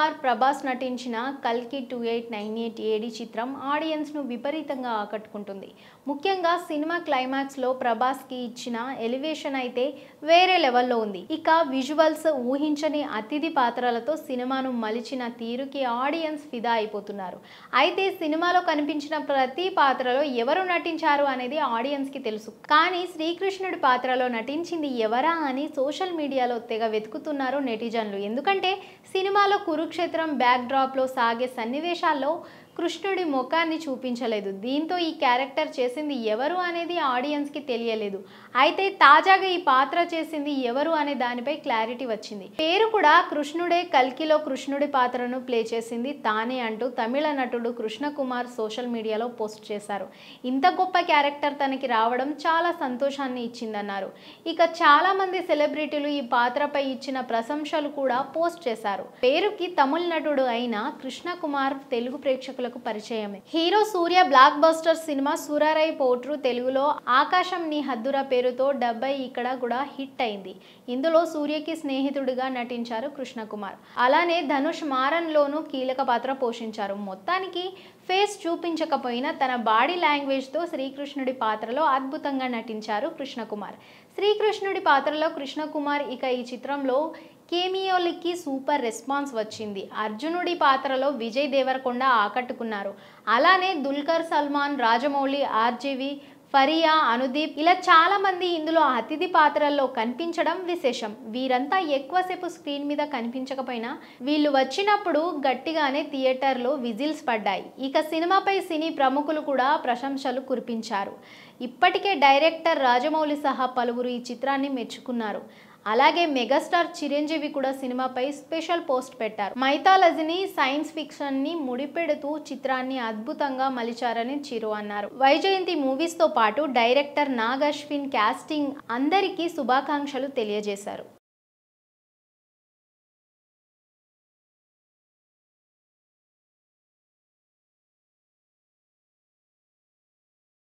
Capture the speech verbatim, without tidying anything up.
కుమార్, ప్రభాస్ నటించిన కల్కి two eight nine eight AD చిత్రం ఆడియన్స్ను విపరీతంగా ఆకట్టుకుంటుంది. ముఖ్యంగా సినిమా క్లైమాక్స్లో ప్రభాస్కి ఇచ్చిన ఎలివేషన్ అయితే వేరే లెవెల్లో ఉంది. ఇక విజువల్స్, ఊహించని అతిథి పాత్రలతో సినిమాను మలిచిన తీరుకి ఆడియన్స్ ఫిదా అయిపోతున్నారు. అయితే సినిమాలో కనిపించిన ప్రతి పాత్రలో ఎవరు నటించారు అనేది ఆడియన్స్కి తెలుసు. కానీ శ్రీకృష్ణుడి పాత్రలో నటించింది ఎవరా అని సోషల్ మీడియాలో తెగ వెతుకుతున్నారు నెటిజన్లు. ఎందుకంటే సినిమాలో కురుక్షేత్రం బ్యాక్ డ్రాప్లో సాగే సన్నివేశాల్లో కృష్ణుడి ముఖాన్ని చూపించలేదు. దీంతో ఈ క్యారెక్టర్ చేసింది ఎవరు అనేది ఆడియన్స్కి తెలియలేదు. అయితే తాజాగా ఈ పాత్ర చేసింది ఎవరు అనే దానిపై క్లారిటీ వచ్చింది. పేరు కూడా కృష్ణుడే, కల్కిలో కృష్ణుడి పాత్రను ప్లే చేసింది తానే అంటూ తమిళ నటుడు కృష్ణ కుమార్ సోషల్ మీడియాలో పోస్ట్ చేశారు. ఇంత గొప్ప క్యారెక్టర్ తనకి రావడం చాలా సంతోషాన్ని ఇచ్చిందన్నారు. ఇక చాలా మంది సెలబ్రిటీలు ఈ పాత్రపై ఇచ్చిన ప్రశంసలు కూడా పోస్ట్ చేశారు. పేరుకి తమిళ నటుడు అయిన కృష్ణ కుమార్ తెలుగు ప్రేక్షకులు పరిచయమే. Hero Suriya blockbuster cinema Soorarai Pottru తెలుగులో ఆకాశం నీ హద్దురా పేరుతో డెబ్బై ఇక్కడ కూడా హిట్ అయింది. ఇందులో సూర్యకి స్నేహితుడిగా నటించారు కృష్ణ కుమార్. అలానే ధనుష్ మారన్ లోనూ కీలక పాత్ర పోషించారు. మొత్తానికి ఫేస్ చూపించకపోయినా తన బాడీ లాంగ్వేజ్ తో శ్రీకృష్ణుడి పాత్రలో అద్భుతంగా నటించారు కృష్ణ కుమార్. శ్రీకృష్ణుడి పాత్రలో కృష్ణ కుమార్ ఇక ఈ చిత్రంలో కేమియోలకి సూపర్ రెస్పాన్స్ వచ్చింది. అర్జునుడి పాత్రలో విజయ్ దేవరకొండ ఆకట్టుకున్నారు. అలానే దుల్కర్ సల్మాన్, రాజమౌళి, ఆర్జీవి, ఫరియా, అనుదీప్ ఇలా చాలా మంది ఇందులో అతిథి పాత్రల్లో కనిపించడం విశేషం. వీరంతా ఎక్కువసేపు స్క్రీన్ మీద కనిపించకపోయినా వీళ్ళు వచ్చినప్పుడు గట్టిగానే థియేటర్లో విజిల్స్ పడ్డాయి. ఇక సినిమాపై సినీ ప్రముఖులు కూడా ప్రశంసలు కురిపించారు. ఇప్పటికే డైరెక్టర్ రాజమౌళి సహా పలువురు ఈ చిత్రాన్ని మెచ్చుకున్నారు. అలాగే మెగాస్టార్ చిరంజీవి కూడా సినిమాపై స్పెషల్ పోస్ట్ పెట్టారు. మైథాలజీని, సైన్స్ ఫిక్షన్ ని ముడిపెడుతూ చిత్రాన్ని అద్భుతంగా మలిచారని చిరు అన్నారు. వైజయంతి మూవీస్ తో పాటు డైరెక్టర్ నాగ్ అశ్విన్, కాస్టింగ్ అందరికీ శుభాకాంక్షలు తెలియజేశారు.